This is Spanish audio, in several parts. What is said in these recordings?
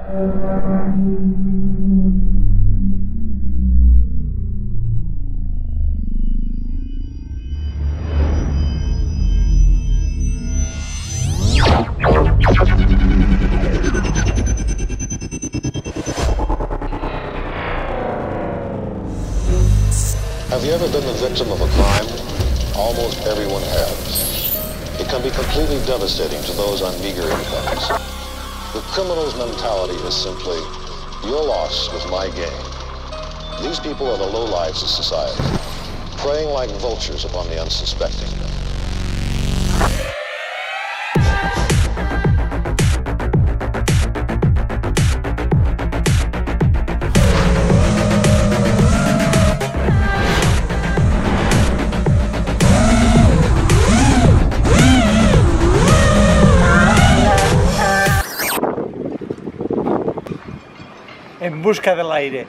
Have you ever been the victim of a crime? Almost everyone has. It can be completely devastating to those on meager incomes. The criminal's mentality is simply, your loss was my gain. These people are the lowlives of society, preying like vultures upon the unsuspecting. En busca del aire.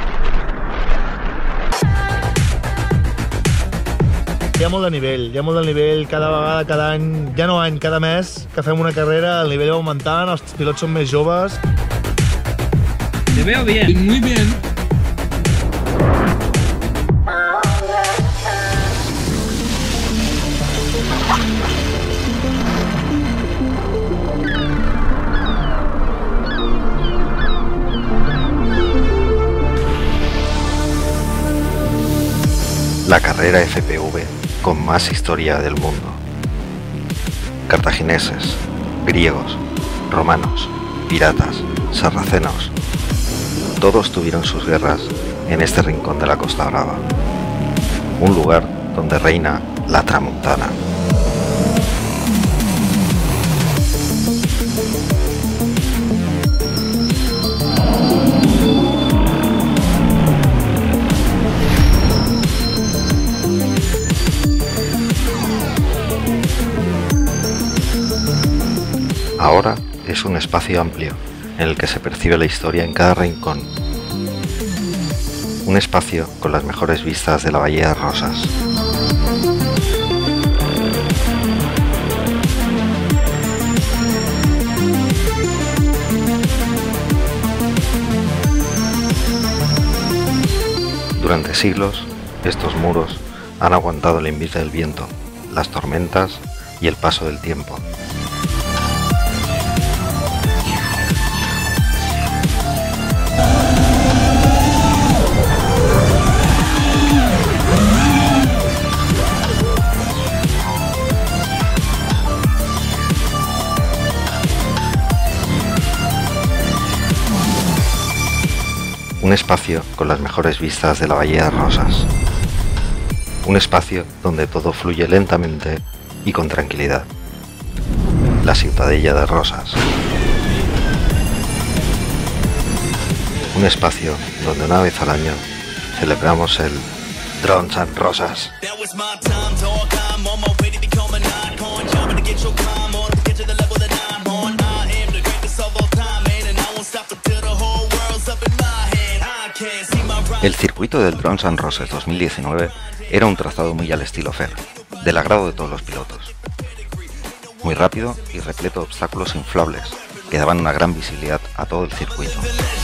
Hi ha molt de nivell, cada vegada, cada any, ja no any, cada mes que fem una carrera, el nivell va augmentant, els pilots són més joves. Te veo bien. Muy bien. La carrera FPV con más historia del mundo. Cartagineses, griegos, romanos, piratas, sarracenos, todos tuvieron sus guerras en este rincón de la Costa Brava, un lugar donde reina la tramuntana. Ahora es un espacio amplio en el que se percibe la historia en cada rincón. Un espacio con las mejores vistas de la Bahía de Rosas. Durante siglos, estos muros han aguantado el envite del viento, las tormentas y el paso del tiempo. Un espacio con las mejores vistas de la Bahía de Rosas. Un espacio donde todo fluye lentamente y con tranquilidad. La Ciutadella de Rosas. Un espacio donde una vez al año celebramos el Drons and Rosas. El circuito del Drons and Roses 2019 era un trazado muy al estilo FER, del agrado de todos los pilotos. Muy rápido y repleto de obstáculos inflables que daban una gran visibilidad a todo el circuito.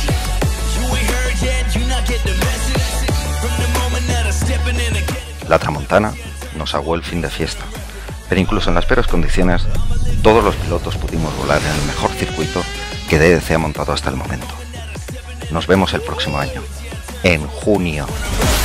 La tramontana nos aguó el fin de fiesta, pero incluso en las peores condiciones, todos los pilotos pudimos volar en el mejor circuito que DDC ha montado hasta el momento. Nos vemos el próximo año, en junio.